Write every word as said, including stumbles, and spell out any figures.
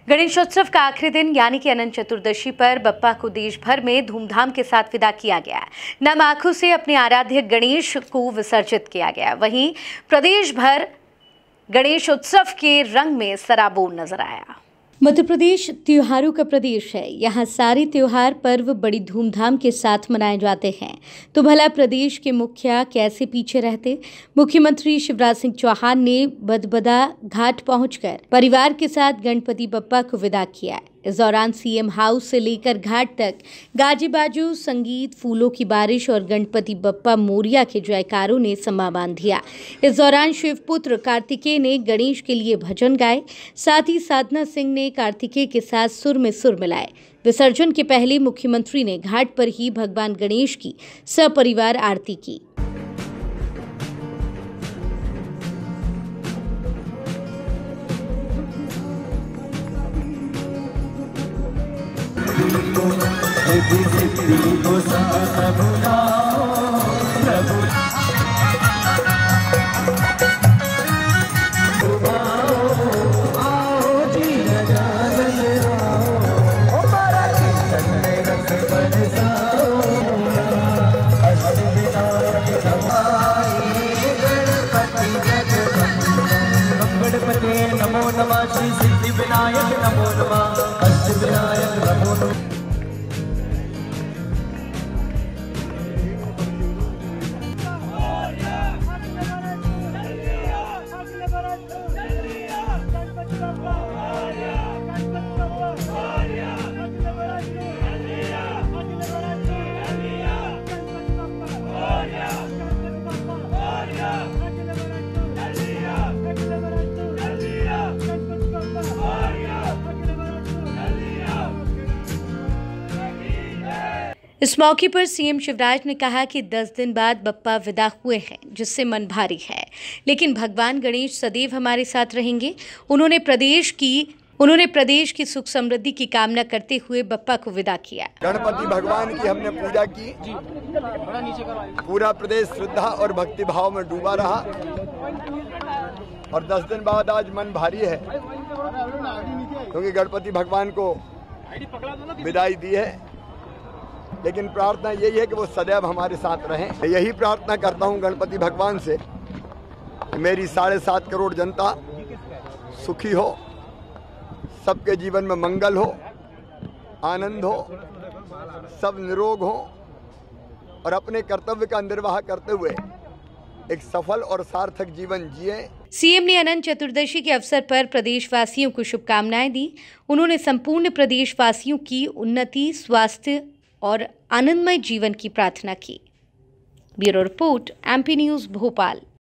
गणेशोत्सव का आखिरी दिन यानी कि अनंत चतुर्दशी पर बप्पा को देश भर में धूमधाम के साथ विदा किया गया। नम आंखों से अपने आराध्य गणेश को विसर्जित किया गया। वहीं प्रदेश भर गणेशोत्सव के रंग में सराबोर नजर आया। मध्य प्रदेश त्योहारों का प्रदेश है। यहाँ सारे त्योहार पर्व बड़ी धूमधाम के साथ मनाए जाते हैं, तो भला प्रदेश के मुखिया कैसे पीछे रहते। मुख्यमंत्री शिवराज सिंह चौहान ने बदबदा घाट पहुंचकर परिवार के साथ गणपति बप्पा को विदा किया। इस दौरान सीएम हाउस से लेकर घाट तक गाजे बाजू, संगीत, फूलों की बारिश और गणपति बप्पा मोरिया के जयकारों ने समा बांध दिया। इस दौरान शिवपुत्र कार्तिकेय ने गणेश के लिए भजन गाए। साथ ही साधना सिंह ने कार्तिकेय के साथ सुर में सुर मिलाए। विसर्जन के पहले मुख्यमंत्री ने घाट पर ही भगवान गणेश की सपरिवार आरती की। नमो नमः श्री सिद्धि विनायक नमो नमः अष्ट विनायक नमो नमः। इस मौके पर सीएम शिवराज ने कहा कि दस दिन बाद बप्पा विदा हुए हैं, जिससे मन भारी है, लेकिन भगवान गणेश सदैव हमारे साथ रहेंगे। उन्होंने प्रदेश की उन्होंने प्रदेश की सुख समृद्धि की कामना करते हुए बप्पा को विदा किया। गणपति भगवान की हमने पूजा की, पूरा प्रदेश श्रद्धा और भक्ति भाव में डूबा रहा और दस दिन बाद आज मन भारी है, क्योंकि गणपति भगवान को विदाई दी है। लेकिन प्रार्थना यही है कि वो सदैव हमारे साथ रहें। यही प्रार्थना करता हूँ गणपति भगवान से कि मेरी साढ़े सात करोड़ जनता सुखी हो, सबके जीवन में मंगल हो, आनंद हो, सब निरोग हो और अपने कर्तव्य का निर्वाह करते हुए एक सफल और सार्थक जीवन जिए। सीएम ने अनंत चतुर्दशी के अवसर पर प्रदेशवासियों को शुभकामनाएं दी। उन्होंने संपूर्ण प्रदेशवासियों की उन्नति, स्वास्थ्य और आनंदमय जीवन की प्रार्थना की। Bureau report, MP news, Bhopal.